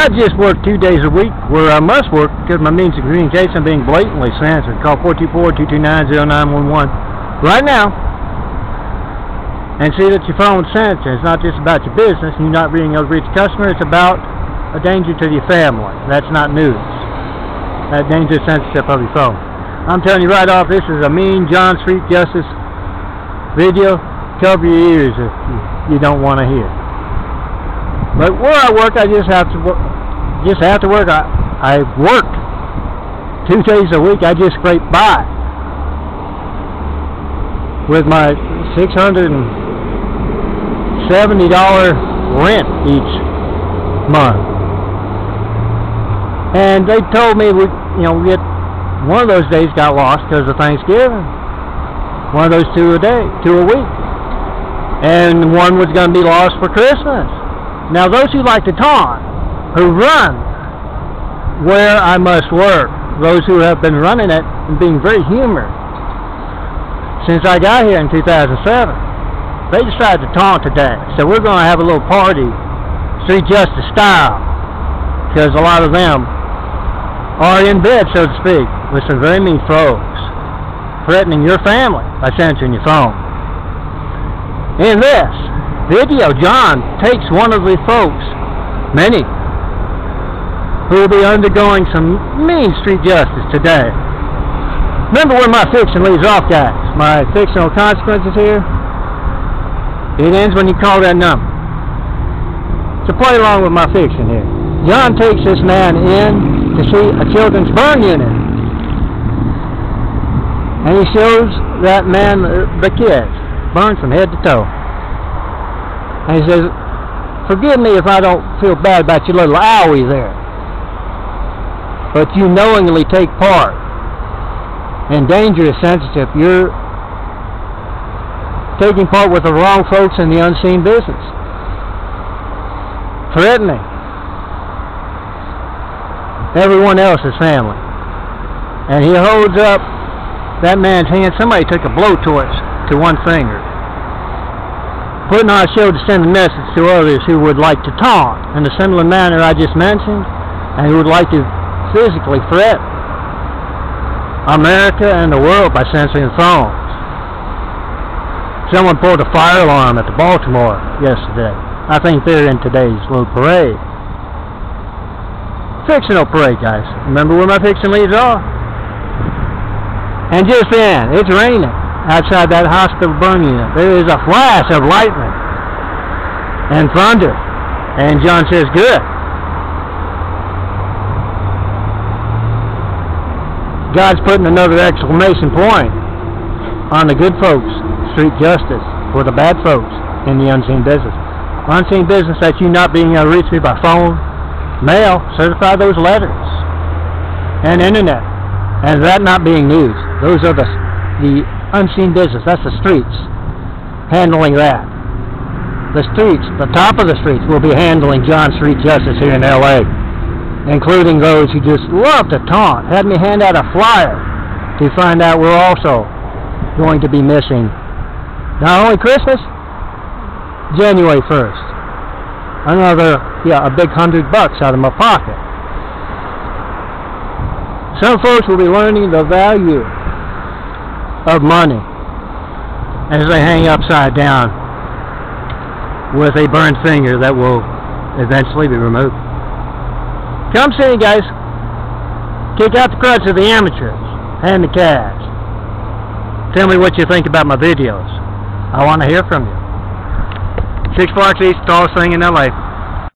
I just work 2 days a week where I must work because my means of communication are being blatantly censored. Call 424-229-0911 right now and see that your phone's censored. It's not just about your business and you're not being able to reach a customer. It's about a danger to your family. That's not news. That dangerous censorship of your phone. I'm telling you right off, this is a mean John Street Justice video. Cover your ears if you don't want to hear. But where I work, I just have to work. I work 2 days a week. I just scrape by with my $670 rent each month. And they told me we get one of those days got lost because of Thanksgiving. One of those two a week, and one was going to be lost for Christmas. Now those who like to taunt, who run where I must work, those who have been running it and being very humorous since I got here in 2007, they decided to taunt today. So we're going to have a little party, street justice style, because a lot of them are in bed, so to speak, with some very mean folks, threatening your family by censoring your phone. In this video, John takes one of the folks, many, who will be undergoing some mean street justice today. Remember where my fiction leaves off, guys. My fictional consequences here. It ends when you call that number. So play along with my fiction here. John takes this man in to see a children's burn unit. And he shows that man the kids burned from head to toe. And he says, "Forgive me if I don't feel bad about your little owie there, but you knowingly take part in dangerous censorship. You're taking part with the wrong folks in the unseen business, threatening everyone else's family." And he holds up that man's hand. Somebody took a blowtorch to one finger, putting on a show to send a message to others who would like to taunt in a similar manner I just mentioned, and who would like to physically threaten America and the world by censoring phones. Someone pulled a fire alarm at the Baltimore yesterday. I think they're in today's little parade. Fictional parade, guys. Remember where my fiction leaves off? And just then, it's raining outside that hospital burn unit. There is a flash of lightning and thunder. And John says, "Good." God's putting another exclamation point on the good folks, street justice, for the bad folks in the unseen business. Unseen business, that's you not being able to reach me by phone, mail, certify those letters, and internet. And that not being news. Those are the unseen business. That's the streets handling that. The streets, the top of the streets, will be handling John Street Justice here in L.A., including those who just love to taunt. Had me hand out a flyer to find out we're also going to be missing not only Christmas, January 1st. Another, a big $100 out of my pocket. Some folks will be learning the value of money as they hang upside down with a burned finger that will eventually be removed. Come see, guys. Kick out the crutch of the amateurs. Hand the cash. Tell me what you think about my videos. I want to hear from you. 6 blocks east, tallest thing in LA.